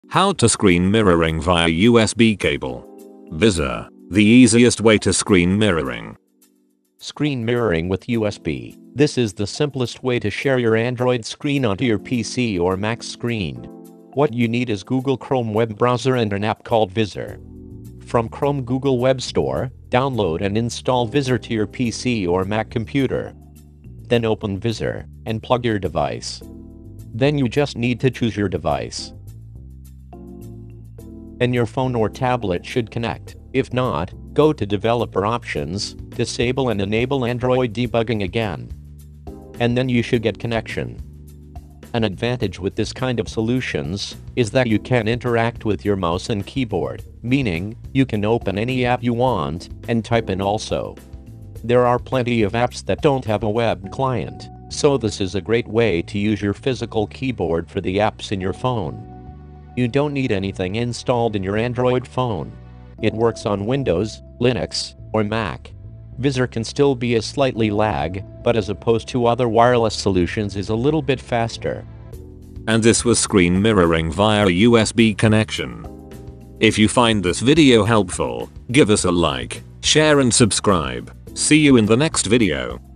How to screen mirroring via USB cable. Vysor, the easiest way to screen mirroring. Screen mirroring with USB. This is the simplest way to share your Android screen onto your PC or Mac screen. What you need is Google Chrome web browser and an app called Vysor. From Chrome Google Web Store, download and install Vysor to your PC or Mac computer. Then open Vysor and plug your device. Then you just need to choose your device. And your phone or tablet should connect. If not, go to Developer Options, disable and enable Android debugging again. And then you should get connection. An advantage with this kind of solutions is that you can interact with your mouse and keyboard, meaning you can open any app you want and type in also. There are plenty of apps that don't have a web client, so this is a great way to use your physical keyboard for the apps in your phone. You don't need anything installed in your Android phone. It works on Windows, Linux, or Mac. Vysor can still be a slightly lag, but as opposed to other wireless solutions is a little bit faster. And this was screen mirroring via a USB connection. If you find this video helpful, give us a like, share and subscribe. See you in the next video.